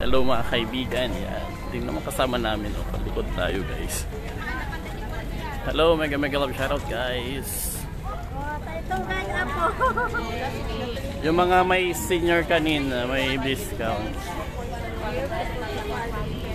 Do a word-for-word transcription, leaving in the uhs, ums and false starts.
Hello mga kaibigan. Yan. Hindi naman kasama namin. O, palikod tayo guys. Hello, mega mega love shoutout guys. Yung mga may senior kanina, may discount.